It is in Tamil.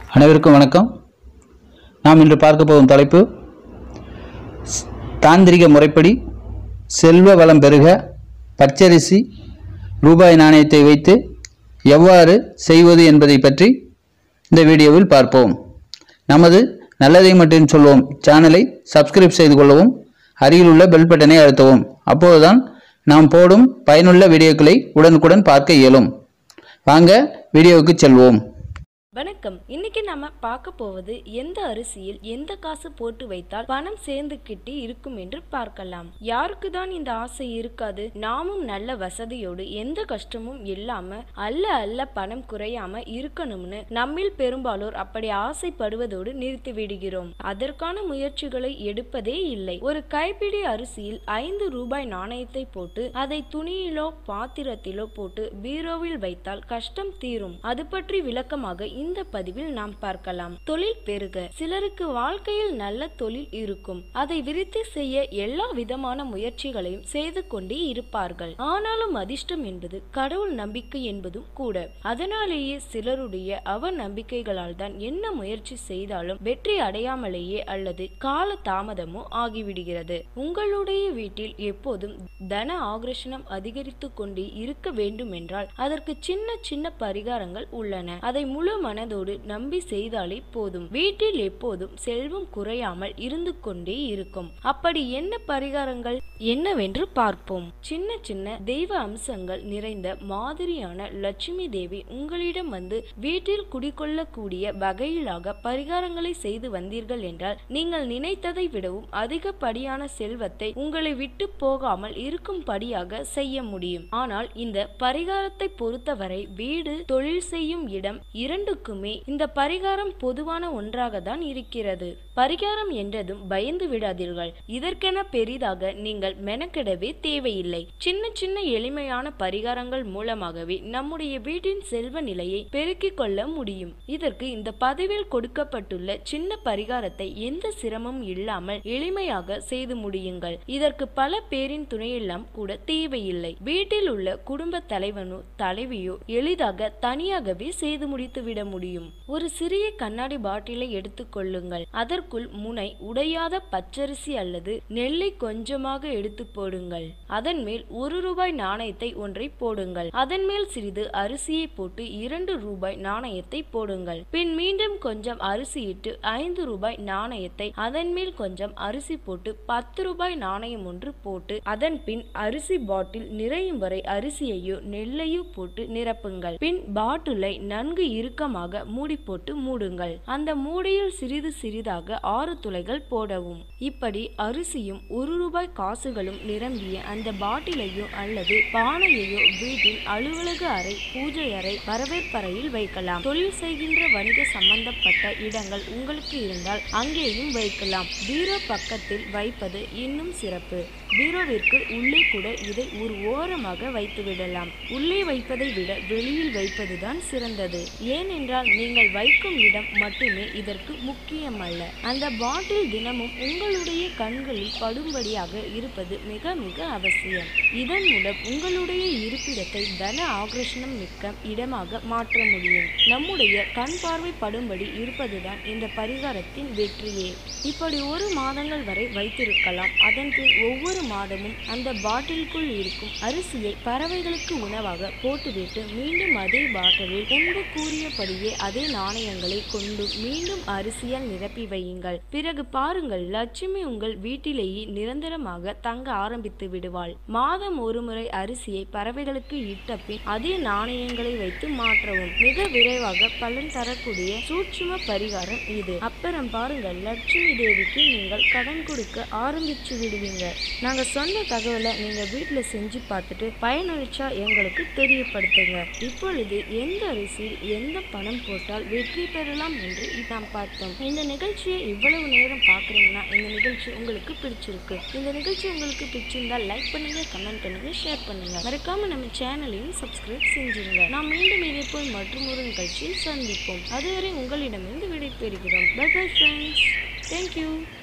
அனைவருக்கும் வணக்கம். நாம் இன்று பார்க்க போகும் தலைப்பு தாந்திரிக முறைப்படி செல்வ வளம் பெருக பச்சரிசி ரூபாய் நாணயத்தை வைத்து எவ்வாறு செய்வது என்பதை பற்றி இந்த வீடியோவில் பார்ப்போம். நமது நல்லதை மட்டும் சொல்வோம் சேனலை சப்ஸ்கிரைப் செய்து கொள்ளவும், அருகில் உள்ள பெல் பட்டனை அழுத்தவும். அப்போதுதான் நாம் போடும் பயனுள்ள வீடியோக்களை உடனுக்குடன் பார்க்க இயலும். வாங்க வீடியோவுக்கு செல்வோம். வணக்கம். இன்னைக்கு நம்ம பார்க்க போவது எந்த அரிசியில் எந்த காசு போட்டு வைத்தால் பணம் சேர்ந்துக்கிட்டு இருக்கும் என்று பார்க்கலாம். யாருக்கு தான் இந்த ஆசை இருக்காது? நாமும் நல்ல வசதியோடு எந்த கஷ்டமும் இல்லாம அல்ல பணம் குறையாம இருக்கணும்னு நம்மில் பெரும்பாலோர் அப்படி ஆசைப்படுவதோடு நிறுத்தி விடுகிறோம். அதற்கான முயற்சிகளை எடுப்பதே இல்லை. ஒரு கைப்பிடி அரிசியில் 5 ரூபாய் நாணயத்தை போட்டு அதை துணியிலோ பாத்திரத்திலோ போட்டு பீரோவில் வைத்தால் கஷ்டம் தீரும். அது பற்றி விளக்கமாக இந்த பதிவில் நாம் பார்க்கலாம். தொழில் பெருக. சிலருக்கு வாழ்க்கையில் நல்ல தொழில் இருக்கும். அதை விருத்தி செய்ய எல்லா விதமான முயற்சிகளையும் செய்து கொண்டே இருப்பார்கள். ஆனாலும் அதிர்ஷ்டம் என்பது கடவுள் நம்பிக்கை என்பதும் கூட. அதனாலேயே சிலருடைய அவநம்பிக்கைகளால் தான் என்ன முயற்சி செய்தாலும் வெற்றி அடையாமலேயே அல்லது கால தாமதமோ ஆகிவிடுகிறது. உங்களுடைய வீட்டில் எப்போதும் தன ஆக்ரஷணம் அதிகரித்து கொண்டே இருக்க வேண்டும் என்றால் அதற்கு சின்ன சின்ன பரிகாரங்கள் உள்ளன. அதை முழு மனதோடு நம்பி செய்தாலே போதும். வீட்டில் எப்போதும் செல்வம் குறையாமல் இருந்து கொண்டே இருக்கும். அப்படி என்ன பரிகாரங்கள் என்னவென்று பார்ப்போம். சின்ன சின்ன தெய்வ அம்சங்கள் நிறைந்த மாதிரியான லட்சுமி தேவி உங்களிடம் வந்து வீட்டில் குடிக்கொள்ளக்கூடிய வகையிலாக பரிகாரங்களை செய்து வந்தீர்கள் என்றால் நீங்கள் நினைத்ததை விடவும் அதிகப்படியான செல்வத்தை உங்களை விட்டு போகாமல் இருக்கும்படியாக செய்ய முடியும். ஆனால் இந்த பரிகாரத்தை பொறுத்தவரை வீடு, தொழில் செய்யும் இடம் இரண்டுக்குமே இந்த பரிகாரம் பொதுவான ஒன்றாக தான் இருக்கிறது. பரிகாரம் என்றதும் பயந்து விடாதீர்கள். இதற்கென பெரிதாக நீங்கள் மெனக்கெடவே தேவையில்லை. சின்ன சின்ன எளிமையான பரிகாரங்கள் மூலமாகவே நம்முடைய வீட்டின் செல்வ நிலையை பெருக்கிக் கொள்ள முடியும். இதற்கு இந்த பதிவில் கொடுக்கப்பட்டுள்ள சின்ன பரிகாரத்தை எந்த சிரமமும் இல்லாமல் எளிமையாக செய்து முடியுங்கள். இதற்கு பல பேரின் துணையெல்லாம் கூட தேவையில்லை. வீட்டில் உள்ள குடும்ப தலைவனோ தலைவியோ எளிதாக தனியாகவே செய்து முடித்து விட முடியும். ஒரு சிறிய கண்ணாடி பாட்டிலை எடுத்துக் கொள்ளுங்கள். அதற்குள் முனை உடையாத பச்சரிசி அல்லது நெல்லை கொஞ்சமாக எடுத்து போடுங்கள். அதன் மேல் 1 ரூபாய் நாணயத்தை ஒன்றை போடுங்கள். அதன் மேல் சிறிது அரிசியை போட்டு 2 ரூபாய் நாணயத்தை போடுங்கள். பின் மீண்டும் கொஞ்சம் அரிசி இட்டு 5 ரூபாய் நாணயத்தை, அதன் மேல் கொஞ்சம் அரிசி போட்டு 10 ரூபாய் நாணயம் ஒன்று போட்டு அதன் பின் அரிசி பாட்டில் நிறையும் வரை அரிசியையோ நெல்லையோ போட்டு நிரப்புங்கள். பின் பாட்டிலை நன்கு இறுக்கமாக மூடி போட்டு மூடுங்கள். அந்த மூடியில் சிறிது சிறிதாக 6 துளைகள் போடவும். இப்படி அரிசியும் 1 ரூபாய் காசுகளும் நிரம்பிய அந்த பாட்டிலையோ அல்லது பானையையோ வீட்டில் அலுவலக அறை, பூஜை அறை, வரவேற்பறையில் வைக்கலாம். தொழில் செய்கின்ற வணிக சம்பந்தப்பட்ட இடங்கள் உங்களுக்கு இருந்தால் அங்கேயும் வைக்கலாம். பீரோ பக்கத்தில் வைப்பது இன்னும் சிறப்பு. பீரோவிற்கு உள்ளே கூட இதை ஒரு ஓரமாக வைத்து விடலாம். உள்ளே வைப்பதை விட வெளியில் வைப்பதுதான் சிறந்தது. ஏனென்றால் நீங்கள் வைக்கும் இடம் மட்டுமே இதற்கு முக்கியமல்ல. அந்த பாட்டில் தினமும் உங்களுடைய கண்களில் படும்படியாக இருப்பது மிக மிக அவசியம். இதன் மூலம் உங்களுடைய இருப்பிடத்தை தன ஆக்ரஷணம் மிக்க இடமாக மாற்ற முடியும். நம்முடைய கண் பார்வை படும்படி இருப்பதுதான் இந்த பரிகாரத்தின் வெற்றியே. இப்படி 1 மாதங்கள் வரை வைத்திருக்கலாம். அதன் பின் ஒவ்வொரு மாதமும் அந்த பாட்டிலுக்குள் இருக்கும் அரிசியை பறவைகளுக்கு உணவாக போட்டுவிட்டு மீண்டும் அதே பாட்டிலில் முன்பு கூறியபடியே அதே நாணயங்களை கொண்டு மீண்டும் அரிசியால் நிரப்பி வையுங்கள். பிறகு பாருங்கள், லட்சுமி உங்கள் வீட்டிலேயே நிரந்தரமாக தங்க ஆரம்பித்து விடுவாள். மாதம் ஒரு முறை அரிசியை பறவைகளுக்கு இட்ட பின் அதே நாணயங்களை வைத்து மாற்றவும். மிக விரைவாக பலன் தரக்கூடிய சூட்சும பரிகாரம் இது. அப்புறம் பாருங்கள், லட்சுமி தேவிக்கு நீங்கள் கடன் கொடுக்க ஆரம்பிச்சு விடுவீங்க. நாங்க சொன்ன தகவலை நீங்க வீட்டுல செஞ்சு பார்த்துட்டு பயனளிச்சா எங்களுக்கு தெரியப்படுத்துங்க. இப்பொழுது எந்த அரிசியில் எந்த பணம் போட்டால் வெற்றி பெறலாம் என்று நாம் பார்த்தோம். இந்த நிகழ்ச்சியை இவ்வளவு நேரம் பார்க்குறீங்கன்னா இந்த நிகழ்ச்சி உங்களுக்கு பிடிச்சிருக்கு. இந்த நிகழ்ச்சி உங்களுக்கு பிடிச்சிருந்தால் லைக் பண்ணுங்க, கமெண்ட் பண்ணுங்க, ஷேர் பண்ணுங்க. மறக்காம நம்ம சேனலையும் சப்ஸ்கிரைப் செஞ்சுருங்க. நாம் மீண்டும் இதே போல் மற்றும் ஒரு நிகழ்ச்சியில் சந்திப்போம். அதுவரை உங்களிடமிருந்து விடைபெறுகிறோம். Bye bye friends. Thank you.